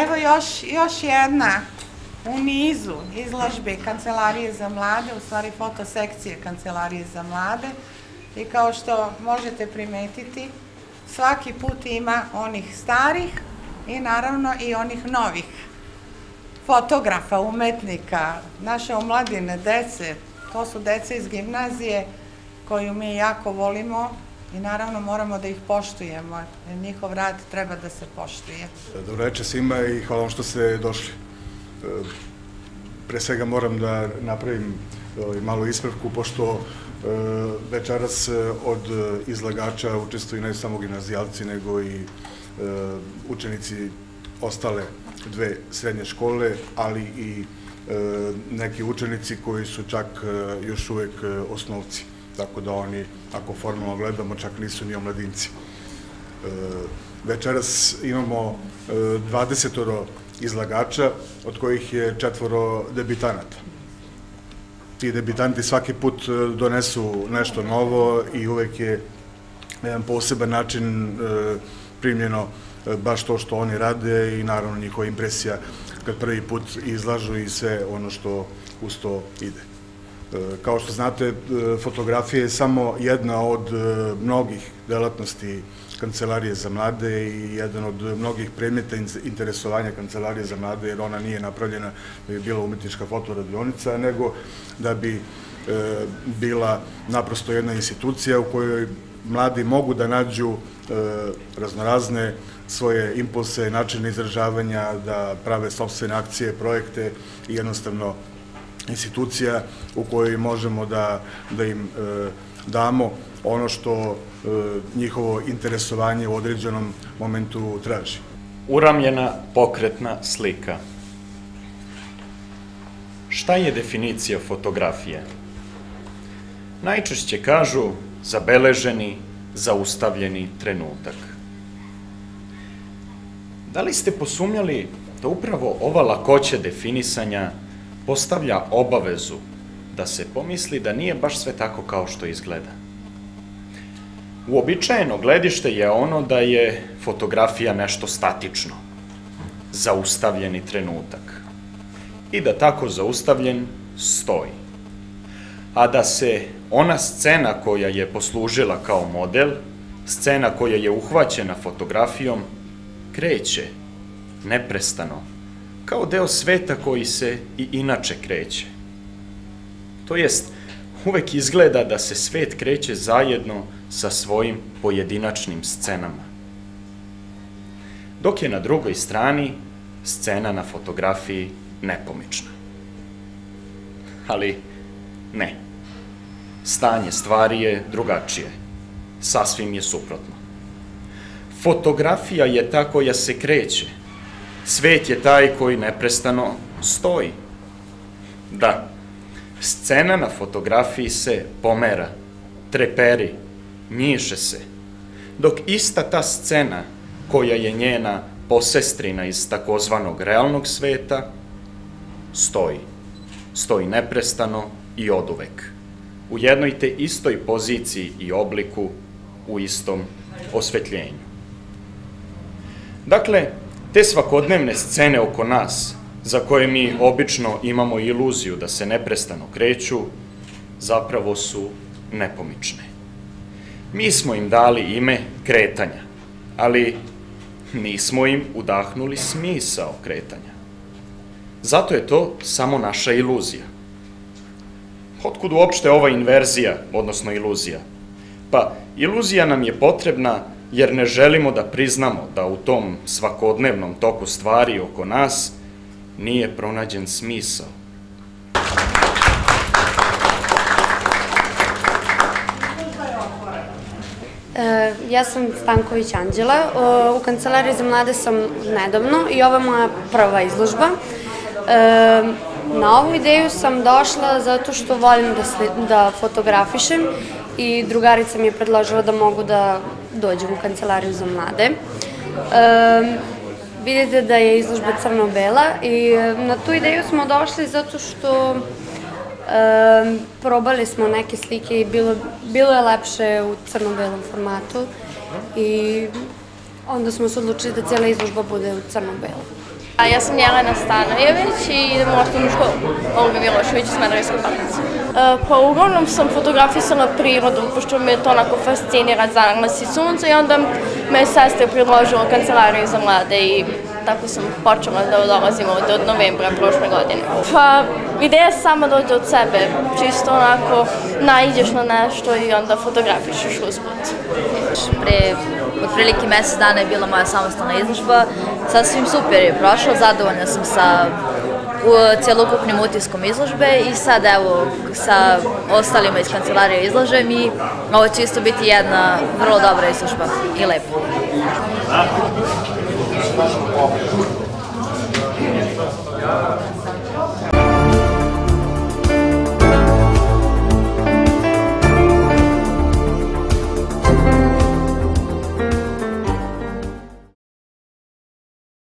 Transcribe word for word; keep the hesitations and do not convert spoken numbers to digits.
evo još jedna u nizu izložbe Kancelarije za mlade, u stvari fotosekcije Kancelarije za mlade. I kao što možete primetiti, svaki put ima onih starih i naravno i onih novih fotografa, umetnika, naše omladine, dece. To su dece iz gimnazije koju mi jako volimo i naravno moramo da ih poštujemo, jer njihov rad treba da se poštuje. Dobro večer svima i hvala vam što ste došli. Pre svega moram da napravim malu ispravku, pošto večeras od izlagača učestvuju ne samo gimnazijalci, nego i učenici ostale dve srednje škole, ali i neki učenici koji su čak još uvek osnovci. Tako da oni, ako formalno gledamo, čak nisu ni omladinci. Večeras imamo dvadesetoro izlagača, od kojih je četvoro debitanata. Ti debitanti svaki put donesu nešto novo i uvek je na jedan poseban način primljeno baš to što oni rade i naravno njihova impresija kad prvi put izlažu i sve ono što uz to ide. Kao što znate, fotografija je samo jedna od mnogih delatnosti Kancelarije za mlade i jedan od mnogih predmeta interesovanja Kancelarije za mlade, jer ona nije napravljena da bi bila umetnička fotoradionica, nego da bi bila naprosto jedna institucija u kojoj mladi mogu da nađu raznorazne svoje impulse, načine izražavanja, da prave sopstvene akcije, projekte i jednostavno institucija u kojoj možemo da im damo ono što njihovo interesovanje u određenom momentu traži. Uramljena pokretna slika. Šta je definicija fotografije? Najčešće kažu zabeleženi, zaustavljeni trenutak. Da li ste posumnjali da upravo ova lakoća definisanja postavlja obavezu da se pomisli da nije baš sve tako kao što izgleda? Uobičajeno gledište je ono da je fotografija nešto statično, zaustavljeni trenutak. I da tako zaustavljen stoji. A da se ona scena koja je poslužila kao model, scena koja je uhvaćena fotografijom, kreće, neprestano, kao deo sveta koji se i inače kreće. To jest, uvek izgleda da se svet kreće zajedno sa svojim pojedinačnim scenama. Dok je na drugoj strani scena na fotografiji nepomična. Ali ne. Stanje stvari je drugačije. Sasvim je suprotno. Fotografija je ta koja se kreće. Svet je taj koji neprestano stoji. Da, scena na fotografiji se pomera, treperi, njiše se, dok ista ta scena koja je njena posestrina iz takozvanog realnog sveta stoji. Stoji neprestano i oduvek. U jednoj te istoj poziciji i obliku, u istom osvetljenju. Dakle, te svakodnevne scene oko nas, za koje mi obično imamo iluziju da se neprestano kreću, zapravo su nepomične. Mi smo im dali ime kretanja, ali nismo im udahnuli smisao kretanja. Zato je to samo naša iluzija. Otkud uopšte ova inverzija, odnosno iluzija? Pa, iluzija nam je potrebna jer ne želimo da priznamo da u tom svakodnevnom toku stvari oko nas nije pronađen smisao. Ja sam Stanković Anđela, u Kancelariji za mlade sam nedavno i ovo je moja prva izložba. Na ovu ideju sam došla zato što volim da fotografišem i drugarica mi je predložila da mogu da dođem u Kancelariju za mlade. Vidite da je izložba crno-bela i na tu ideju smo došli zato što probali smo neke slike i bilo je lepše u crno-belom formatu i onda smo se odlučili da cijela izložba bude u crno-belom. A ja sam Jelena Stanojević i idem u osnovnu školu Olga Milošević iz Smederevske Palanci. Pa uglavnom sam fotografisala prirodu, pošto me to onako fascinira, zaglas i sunce, i onda me je sestra predložila kancelariju za mlade i tako sam počela da dolazim ovde od novembra prošle godine. Pa ideja sama dođe od sebe, čisto onako naiđeš na nešto i onda fotografišeš usput. Pre otprilike mesec dana je bila moja samostalna izložba, sasvim super je prošlo, zadovoljna sam sa celokupnim utiskom izložbe i sad evo sa ostalima iz kancelarije izlažem i ovo će isto biti jedna vrlo dobra izložba i lepa. Thank you.